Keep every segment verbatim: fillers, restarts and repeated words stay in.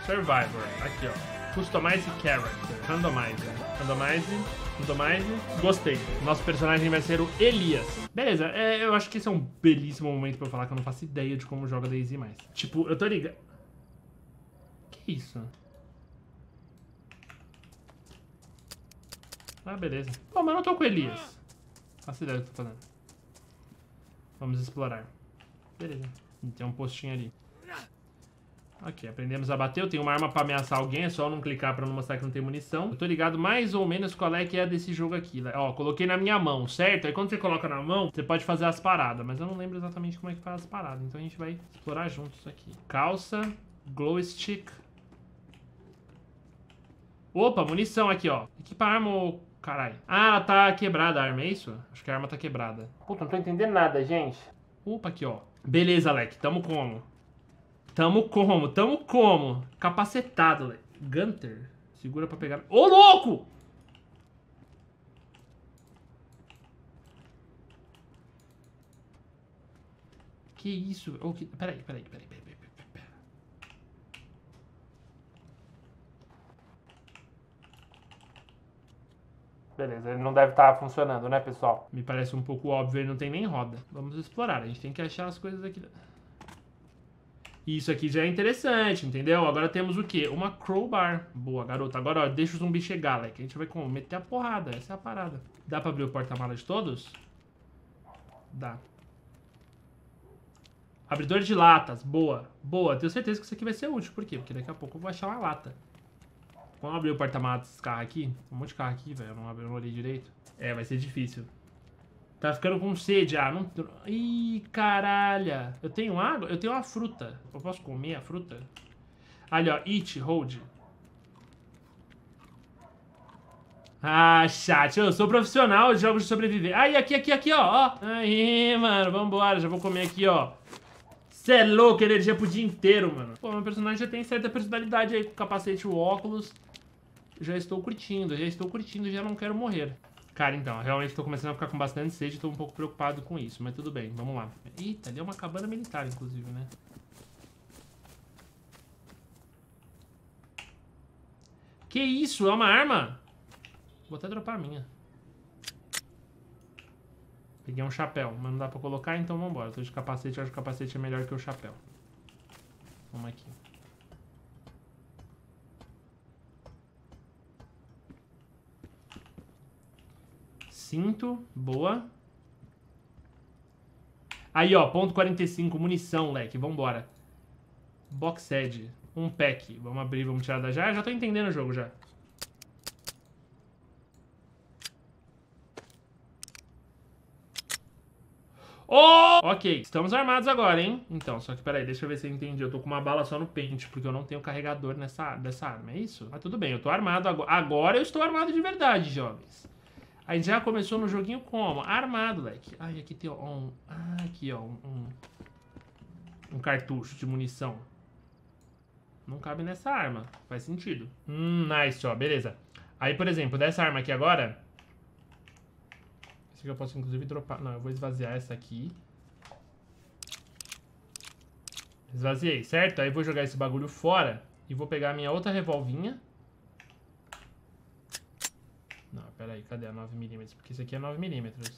Survivor. Aqui, ó. Customize Character. Randomize. Randomize. Randomize. Gostei. Nosso personagem vai ser o Elias. Beleza, é, eu acho que esse é um belíssimo momento pra eu falar que eu não faço ideia de como joga DayZ mais. Tipo, eu tô ligado. Que isso? Ah, beleza. Pô, mas eu não tô com o Elias. Faço ideia do que eu tô fazendo. Vamos explorar. Beleza. Tem um postinho ali. Ok, aprendemos a bater. Eu tenho uma arma pra ameaçar alguém. É só não clicar pra não mostrar que não tem munição. Eu tô ligado mais ou menos qual é que é desse jogo aqui. Ó, coloquei na minha mão, certo? Aí quando você coloca na mão, você pode fazer as paradas. Mas eu não lembro exatamente como é que faz as paradas. Então a gente vai explorar juntos isso aqui. Calça, glow stick. Opa, munição aqui, ó. Equipa a arma, ô... Caralho. Ah, ela tá quebrada a arma, é isso? Acho que a arma tá quebrada. Puta, não tô entendendo nada, gente. Opa, aqui, ó. Beleza, Alec. Tamo como? Tamo como? Tamo como? Capacetado, Alec. Gunter. Segura pra pegar... Ô, louco! Que isso? Oh, que... Peraí, peraí, peraí, peraí, peraí, peraí, peraí. Beleza, ele não deve estar funcionando, né, pessoal? Me parece um pouco óbvio, ele não tem nem roda. Vamos explorar, a gente tem que achar as coisas aqui. Isso aqui já é interessante, entendeu? Agora temos o quê? Uma crowbar. Boa, garota. Agora, ó, deixa o zumbi chegar, Leque. A gente vai como? Meter a porrada, essa é a parada. Dá pra abrir o porta-malas de todos? Dá. Abridor de latas, boa. Boa, tenho certeza que isso aqui vai ser útil. Por quê? Porque daqui a pouco eu vou achar uma lata. Vamos abrir o porta-malas desses carros aqui. Tem um monte de carro aqui, velho. Eu não, eu não olhei direito. É, vai ser difícil. Tá ficando com sede. Ah, não... Ih, caralho. Eu tenho água? Eu tenho uma fruta. Eu posso comer a fruta? Ali, ó. Eat, hold. Ah, chat. Eu sou profissional de jogos de sobreviver. Aí, aqui, aqui, aqui, ó. ó. Aí, mano. Vambora. Já vou comer aqui, ó. Cê é louco. Energia pro dia inteiro, mano. Pô, meu personagem já tem certa personalidade aí. Com o capacete e o óculos. Já estou curtindo. Já estou curtindo. Já não quero morrer. Cara, então, realmente tô começando a ficar com bastante sede e tô um pouco preocupado com isso, mas tudo bem, vamos lá. Eita, ali é uma cabana militar, inclusive, né? Que isso? É uma arma? Vou até dropar a minha. Peguei um chapéu, mas não dá pra colocar, então vambora. Tô de capacete, eu acho que o capacete é melhor que o chapéu. Vamos aqui. Cinto, boa. Aí, ó, ponto quarenta e cinco, munição, leque, vambora. Boxhead, um pack. Vamos abrir, vamos tirar da já. Já tô entendendo o jogo, já. Oh! Ok, estamos armados agora, hein? Então, só que peraí, deixa eu ver se eu entendi. Eu tô com uma bala só no pente, porque eu não tenho carregador nessa, dessa arma, é isso? Mas tudo bem, eu tô armado agora. Agora eu estou armado de verdade, jovens. A gente já começou no joguinho como? Armado, leque. Ai, aqui tem um... Ah, aqui, ó. Um, um, um cartucho de munição. Não cabe nessa arma. Faz sentido. Hum, nice, ó. Beleza. Aí, por exemplo, dessa arma aqui agora... Essa aqui eu posso, inclusive, dropar... Não, eu vou esvaziar essa aqui. Esvaziei, certo? Aí eu vou jogar esse bagulho fora. E vou pegar a minha outra revolvinha. Não, pera aí, cadê a nove milímetros? Porque isso aqui é nove milímetros.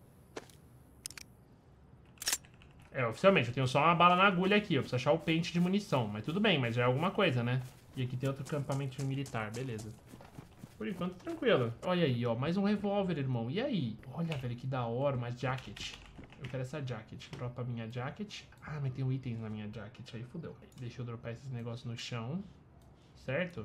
É, oficialmente, eu tenho só uma bala na agulha aqui. Eu preciso achar o pente de munição. Mas tudo bem, mas já é alguma coisa, né? E aqui tem outro acampamento militar, beleza. Por enquanto, tranquilo. Olha aí, ó, mais um revólver, irmão. E aí? Olha, velho, que da hora, uma jacket. Eu quero essa jacket. Dropa a minha jacket. Ah, mas tem um itens na minha jacket. Aí fodeu. Deixa eu dropar esses negócios no chão. Certo?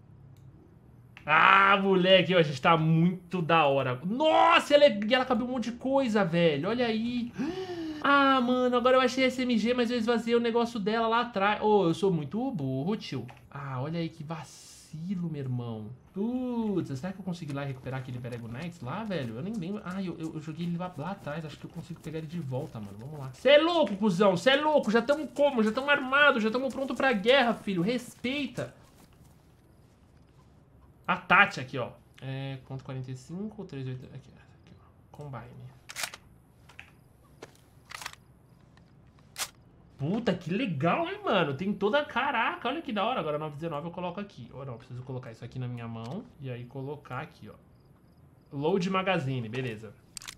Ah, moleque, ó, a gente tá muito da hora. Nossa, ela, é... ela cabe um monte de coisa, velho. Olha aí. Ah, mano, agora eu achei S M G, mas eu esvaziei o negócio dela lá atrás. Ô, oh, eu sou muito burro, tio. Ah, olha aí que vacilo, meu irmão. Putz, será que eu consegui lá recuperar aquele Berego Knights lá, velho? Eu nem lembro. Ah, eu, eu, eu joguei ele lá, lá atrás. Acho que eu consigo pegar ele de volta, mano. Vamos lá. Cê é louco, cuzão. Cê é louco. Já estamos como? Já estamos armados. Já estamos prontos pra guerra, filho. Respeita. A Tati aqui, ó. É, ponto quarenta e cinco, trezentos e oitenta. Aqui, aqui, ó. Combine. Puta, que legal, hein, mano? Tem toda... Caraca, olha que da hora. Agora nove dezenove eu coloco aqui. Ou não, preciso colocar isso aqui na minha mão. E aí colocar aqui, ó. Load Magazine, beleza.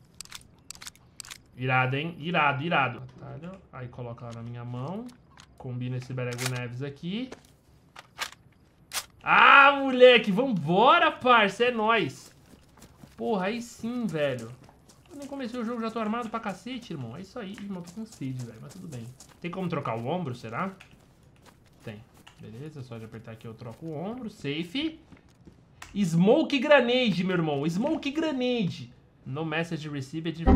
Irado, hein? Irado, irado. Aí coloca lá na minha mão. Combina esse Berego Neves aqui. Ah, moleque, vambora, parça, é nóis. Porra, aí sim, velho. Eu nem comecei o jogo, já tô armado pra cacete, irmão. É isso aí, irmão, tô com sede, velho, mas tudo bem. Tem como trocar o ombro, será? Tem. Beleza, só de apertar aqui eu troco o ombro. Safe. Smoke Grenade, meu irmão. Smoke Grenade. No message received.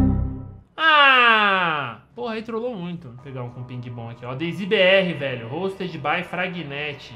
Ah! Porra, aí trollou muito. Vou pegar um com ping bom aqui, ó. Daisy B R, velho. Hosted by Fragnet.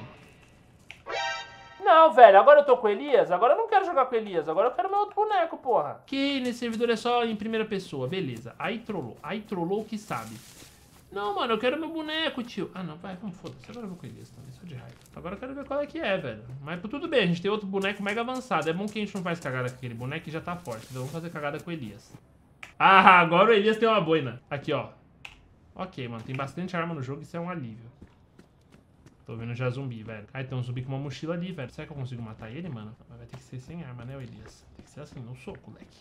Não, velho, agora eu tô com o Elias, agora eu não quero jogar com o Elias, agora eu quero meu outro boneco, porra. Que nesse servidor é só em primeira pessoa, beleza. Aí trollou, aí trollou o que sabe. Não, mano, eu quero meu boneco, tio. Ah, não, vai, vamos, foda-se, agora eu vou com o Elias também, só de raiva. Agora eu quero ver qual é que é, velho. Mas tudo bem, a gente tem outro boneco mega avançado. É bom que a gente não faz cagada com aquele boneco que já tá forte, então vamos fazer cagada com o Elias. Ah, agora o Elias tem uma boina. Aqui, ó. Ok, mano, tem bastante arma no jogo, isso é um alívio. Tô vendo já zumbi, velho. Ah, tem um zumbi com uma mochila ali, velho. Será que eu consigo matar ele, mano? Mas vai ter que ser sem arma, né, Elias? Tem que ser assim, no soco, moleque.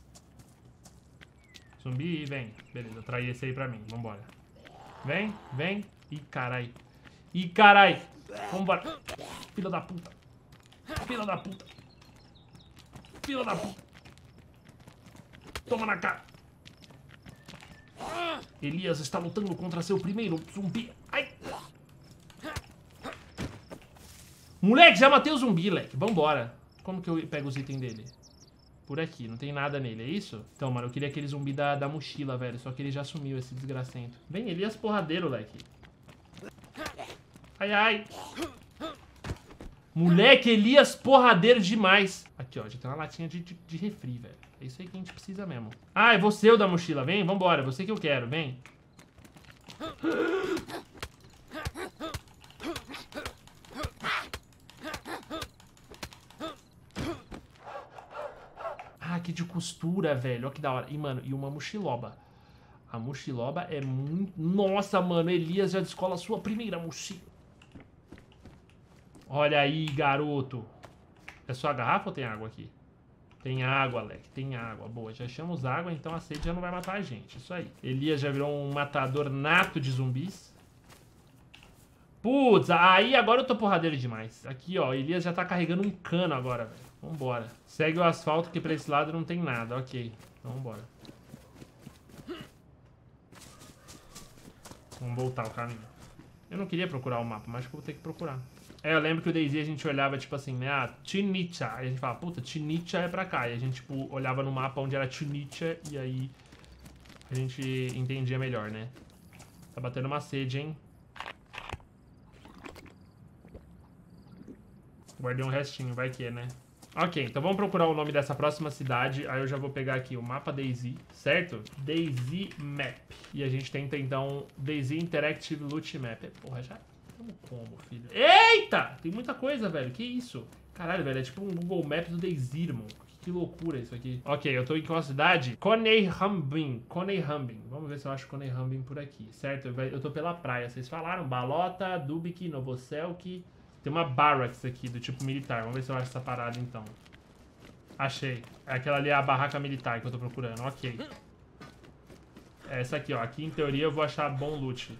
Zumbi, vem. Beleza, trai esse aí pra mim. Vambora. Vem, vem. Ih, carai. Ih, carai. Vambora. Filha da puta. Filha da puta. Filha da puta. Toma na cara. Elias está lutando contra seu primeiro zumbi. Ai. Moleque, já matei o zumbi, leque. Vambora. Como que eu pego os itens dele? Por aqui, não tem nada nele, é isso? Então, mano, eu queria aquele zumbi da, da mochila, velho. Só que ele já sumiu, esse desgracento. Vem, Elias porradeiro, leque. Ai, ai. Moleque, Elias porradeiro demais. Aqui, ó, já tem uma latinha de, de, de refri, velho. É isso aí que a gente precisa mesmo. Ah, é você o da mochila. Vem, vambora. É você que eu quero, vem. Ah, que de costura, velho. Olha que da hora. E, mano, e uma mochiloba. A mochiloba é muito... Nossa, mano, Elias já descola a sua primeira mochila. Olha aí, garoto. É só a garrafa ou tem água aqui? Tem água, Alec. Tem água. Boa, já achamos água, então a sede já não vai matar a gente. Isso aí. Elias já virou um matador nato de zumbis. Putz, aí agora eu tô porradeiro demais. Aqui, ó, Elias já tá carregando um cano agora, velho. Vambora. Segue o asfalto, que pra esse lado não tem nada. Ok, então vambora. Vamos voltar o caminho. Eu não queria procurar o mapa, mas acho que eu vou ter que procurar. É, eu lembro que o DayZ a gente olhava, tipo assim, né? Ah, Tunicha. Aí a gente fala, puta, Tunicha é pra cá. E a gente, tipo, olhava no mapa onde era Tunicha e aí a gente entendia melhor, né? Tá batendo uma sede, hein? Guardei um restinho, vai que é, né? Ok, então vamos procurar o nome dessa próxima cidade. Aí eu já vou pegar aqui o mapa DayZ, certo? DayZ Map. E a gente tenta, então, DayZ Interactive Loot Map. Porra, já... Como, filho? Eita! Tem muita coisa, velho. Que isso? Caralho, velho. É tipo um Google Maps do DayZ, irmão. Que loucura isso aqui. Ok, eu tô em qual cidade? Konehambin. Konehambin. Vamos ver se eu acho Konehambin por aqui, certo? Eu tô pela praia. Vocês falaram? Balota, Dubik, Novoselk. Tem uma barracks aqui do tipo militar. Vamos ver se eu acho essa parada, então. Achei. Aquela ali é a barraca militar que eu tô procurando. Ok. É essa aqui, ó. Aqui, em teoria, eu vou achar bom loot.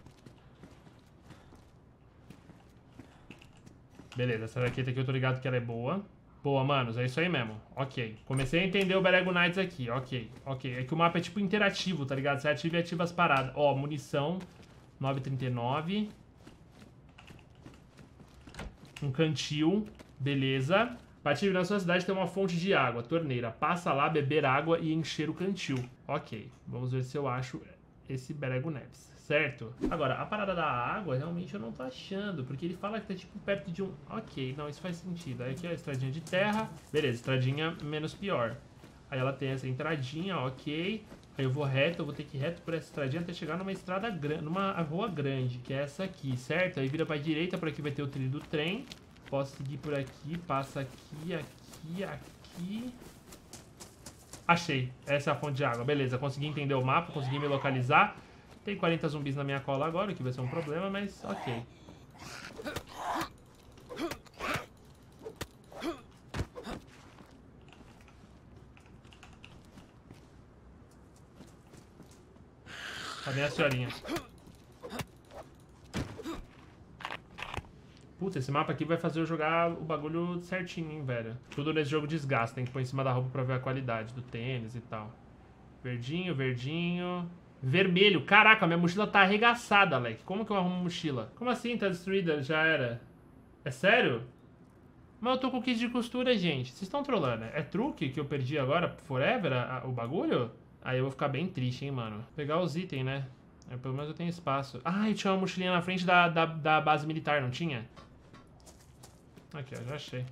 Beleza, essa jaqueta aqui eu tô ligado que ela é boa. Boa, manos, é isso aí mesmo. Ok. Comecei a entender o Berego Nights aqui. Ok, ok. É que o mapa é tipo interativo, tá ligado? Você ativa e ativa as paradas. Ó, munição. nove trinta e nove. Um cantil. Beleza. Patife, na sua cidade tem uma fonte de água, torneira. Passa lá, beber água e encher o cantil. Ok. Vamos ver se eu acho esse Berego Neves. Certo? Agora, a parada da água, realmente eu não tô achando. Porque ele fala que tá tipo perto de um... Ok, não, isso faz sentido. Aí aqui, ó, estradinha de terra. Beleza, estradinha menos pior. Aí ela tem essa entradinha, ok. Aí eu vou reto, eu vou ter que ir reto por essa estradinha até chegar numa estrada grande, numa rua grande, que é essa aqui, certo? Aí vira pra direita, por aqui vai ter o trilho do trem. Posso seguir por aqui, passa aqui, aqui, aqui... Achei, essa é a fonte de água. Beleza, consegui entender o mapa, consegui me localizar. Tem quarenta zumbis na minha cola agora, o que vai ser um problema, mas ok. Cadê a senhorinha? Puta, esse mapa aqui vai fazer eu jogar o bagulho certinho, hein, velho. Tudo nesse jogo desgasta, tem que pôr em cima da roupa pra ver a qualidade do tênis e tal. Verdinho, verdinho... Vermelho. Caraca, minha mochila tá arregaçada, Alec. Como que eu arrumo mochila? Como assim tá destruída? Já era. É sério? Mas eu tô com kit de costura, gente. Vocês estão trolando, né? É truque que eu perdi agora, forever, a, a, o bagulho? Aí eu vou ficar bem triste, hein, mano. Vou pegar os itens, né? É, pelo menos eu tenho espaço. Ah, e tinha uma mochilinha na frente da, da, da base militar, não tinha? Aqui, ó, já achei.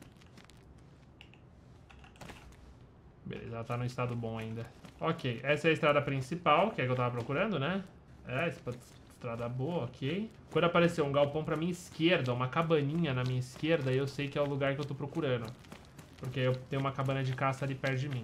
Beleza, ela tá no estado bom ainda. Ok, essa é a estrada principal, que é a que eu tava procurando, né? É, estrada boa, ok. Quando apareceu um galpão pra minha esquerda, uma cabaninha na minha esquerda, eu sei que é o lugar que eu tô procurando. Porque eu tenho uma cabana de caça ali perto de mim.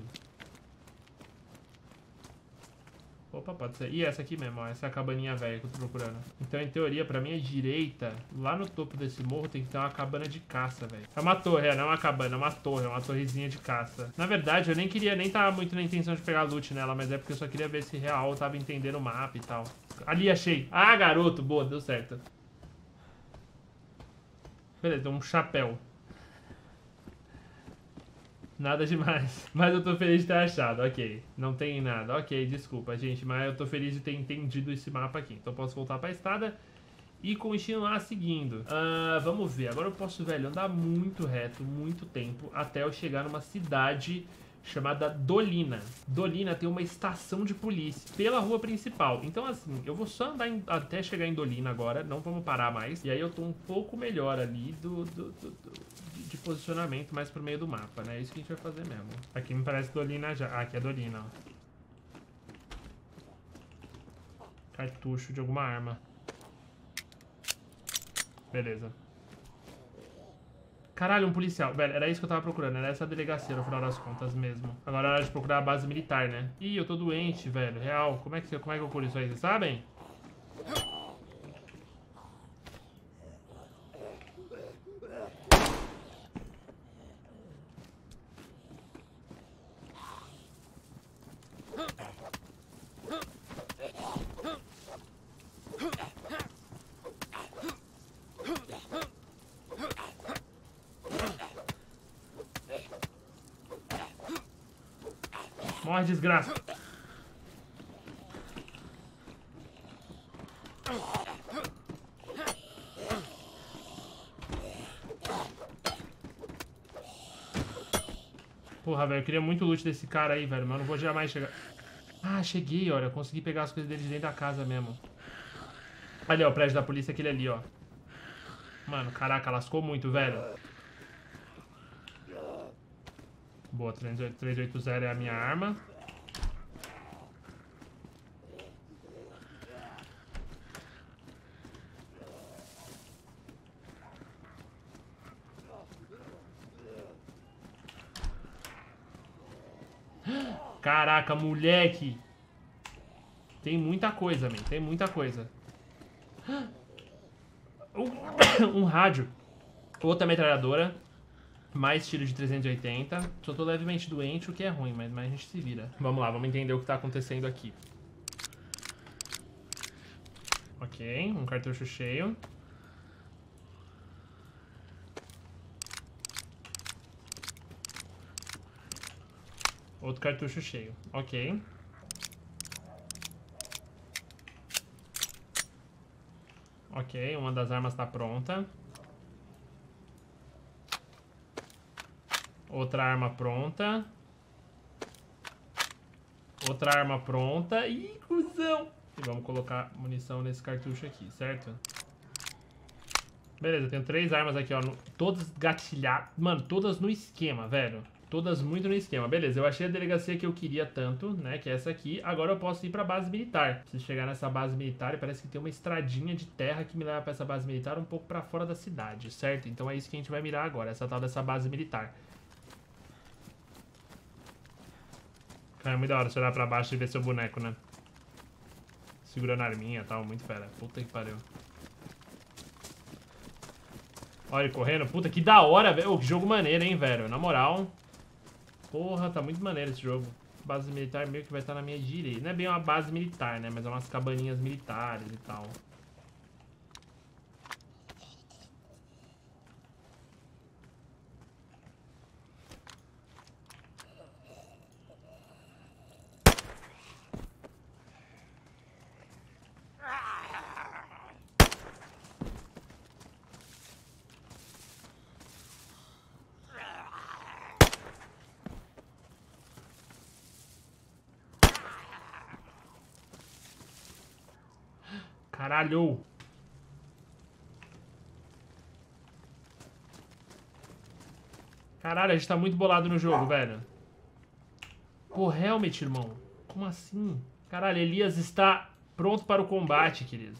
Opa, pode ser. E essa aqui mesmo, ó. Essa é a cabaninha velha que eu tô procurando. Então, em teoria, pra minha direita, lá no topo desse morro, tem que ter uma cabana de caça, velho. É uma torre, é, não é uma cabana, é uma torre, é uma torrezinha de caça. Na verdade, eu nem queria, nem tava muito na intenção de pegar loot nela, mas é porque eu só queria ver se real eu tava entendendo o mapa e tal. Ali, achei. Ah, garoto, boa, deu certo. Beleza, tem um chapéu. Nada demais. Mas eu tô feliz de ter achado, ok. Não tem nada, ok, desculpa, gente. Mas eu tô feliz de ter entendido esse mapa aqui. Então eu posso voltar pra estrada e continuar seguindo. Uh, vamos ver, agora eu posso, velho, andar muito reto, muito tempo, até eu chegar numa cidade chamada Dolina. Dolina tem uma estação de polícia pela rua principal. Então, assim, eu vou só andar em, até chegar em Dolina agora, não vamos parar mais. E aí eu tô um pouco melhor ali do... do, do, do de posicionamento mais pro meio do mapa, né? É isso que a gente vai fazer mesmo. Aqui me parece Dolina já. Ah, aqui é Dolina, ó. Cartucho de alguma arma. Beleza. Caralho, um policial. Velho, era isso que eu tava procurando. Era essa delegacia, no final das contas mesmo. Agora é hora de procurar a base militar, né? Ih, eu tô doente, velho. Real. Como é que, como é que eu curo isso aí? Vocês sabem? Morre, desgraça. Porra, velho, eu queria muito loot desse cara aí, velho, mas eu não vou jamais chegar. Ah, cheguei, olha, eu consegui pegar as coisas dele de dentro da casa mesmo. Ali, ó, o prédio da polícia, aquele ali, ó. Mano, caraca, lascou muito, velho. Boa, trezentos e oitenta é a minha arma. Caraca, moleque. Tem muita coisa, man. Tem muita coisa. Um, um rádio. Outra metralhadora. Mais tiro de trezentos e oitenta. Só tô levemente doente, o que é ruim, mas, mas a gente se vira. Vamos lá, vamos entender o que tá acontecendo aqui. Ok, um cartucho cheio. Outro cartucho cheio. Ok. Ok, uma das armas tá pronta. Outra arma pronta. Outra arma pronta. Ih, cuzão! E vamos colocar munição nesse cartucho aqui, certo? Beleza, eu tenho três armas aqui, ó. No, todas gatilhadas. Mano, todas no esquema, velho. Todas muito no esquema. Beleza, eu achei a delegacia que eu queria tanto, né? Que é essa aqui. Agora eu posso ir pra base militar. Preciso chegar nessa base militar e parece que tem uma estradinha de terra que me leva pra essa base militar um pouco pra fora da cidade, certo? Então é isso que a gente vai mirar agora, essa tal dessa base militar. Cara, é muito da hora você olhar pra baixo e ver seu boneco, né? segurando a arminha e tal, muito fera. Puta que pariu. Olha ele correndo. Puta, que da hora, velho. Oh, que jogo maneiro, hein, velho. Na moral. Porra, tá muito maneiro esse jogo. Base militar meio que vai estar na minha direita. Não é bem uma base militar, né? Mas é umas cabaninhas militares e tal. Caralho! Caralho, a gente tá muito bolado no jogo, velho. Pô, Helmet, irmão. Como assim? Caralho, Elias está pronto para o combate, querido.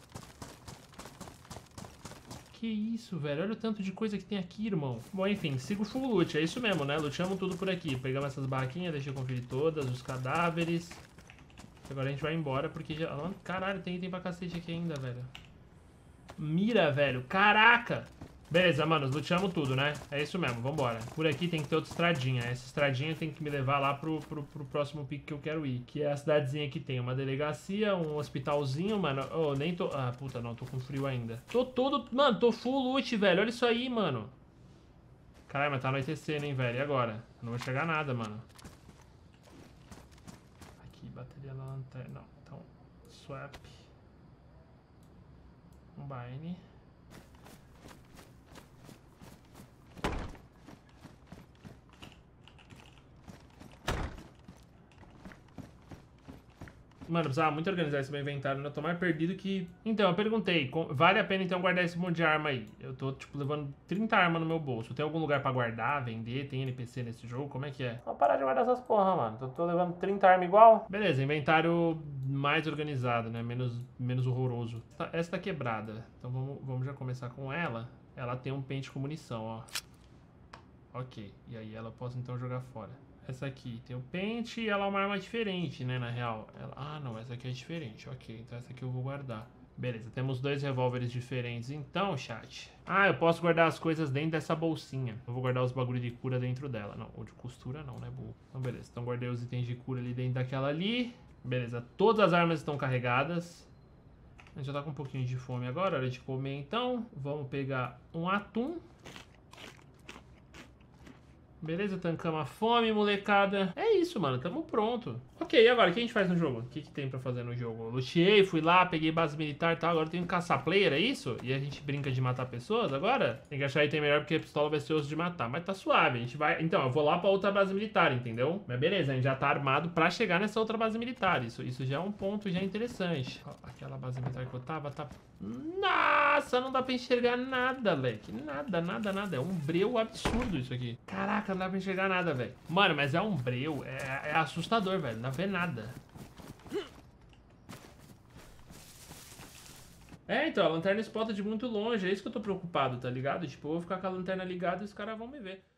Que isso, velho? Olha o tanto de coisa que tem aqui, irmão. Bom, enfim, sigo full loot. É isso mesmo, né? Lutamos tudo por aqui. Pegamos essas barraquinhas, deixa eu conferir todas. Os cadáveres. Agora a gente vai embora porque já... Caralho, tem item pra cacete aqui ainda, velho. Mira, velho. Caraca! Beleza, manos, luteamos tudo, né? É isso mesmo, vambora. Por aqui tem que ter outra estradinha. Essa estradinha tem que me levar lá pro, pro, pro próximo pique que eu quero ir. Que é a cidadezinha que tem uma delegacia, um hospitalzinho, mano. Oh, nem tô... Ah, puta, não, tô com frio ainda. Tô todo... Mano, tô full loot, velho. Olha isso aí, mano. Caralho, mas tá anoitecendo, hein, velho. E agora? Não vou chegar nada, mano. Aqui, bateria na lanterna. Não, então... Swap. Combine. Mano, precisava muito organizar esse meu inventário, né? Eu tô mais perdido que... Então, eu perguntei, vale a pena então guardar esse monte de arma aí? Eu tô, tipo, levando trinta armas no meu bolso. Tem algum lugar pra guardar, vender? Tem N P C nesse jogo? Como é que é? Vou parar de guardar essas porra, mano. Eu tô levando trinta armas igual. Beleza, inventário mais organizado, né? Menos, menos horroroso. Essa tá quebrada. Então vamos, vamos já começar com ela. Ela tem um pente com munição, ó. Ok. E aí ela posso então jogar fora. Essa aqui tem o pente e ela é uma arma diferente, né, na real. Ela... Ah, não, essa aqui é diferente. Ok, então essa aqui eu vou guardar. Beleza, temos dois revólveres diferentes então, chat. Ah, eu posso guardar as coisas dentro dessa bolsinha. Eu vou guardar os bagulho de cura dentro dela. Não, ou de costura não, né, burro? Então, beleza. Então, guardei os itens de cura ali dentro daquela ali. Beleza, todas as armas estão carregadas. A gente já tá com um pouquinho de fome agora, hora de comer então. Vamos pegar um atum. Beleza, tancamos a fome, molecada. É isso, mano, tamo pronto. Ok, e agora, o que a gente faz no jogo? O que, que tem pra fazer no jogo? Eu luteei, fui lá, peguei base militar e tal. Agora eu tenho que caçar player, é isso? E a gente brinca de matar pessoas agora? Tem que achar item melhor porque a pistola vai ser osso de matar. Mas tá suave, a gente vai... Então, eu vou lá pra outra base militar, entendeu? Mas beleza, a gente já tá armado pra chegar nessa outra base militar. Isso, isso já é um ponto já interessante. Ó, aquela base militar que eu tava, tá... Nossa, não dá pra enxergar nada, velho. Nada, nada, nada. É um breu absurdo isso aqui. Caraca, não dá pra enxergar nada, velho. Mano, mas é um breu. É, é assustador, velho. Não dá pra ver nada. É, então, a lanterna spota de muito longe. É isso que eu tô preocupado, tá ligado? Tipo, eu vou ficar com a lanterna ligada e os caras vão me ver.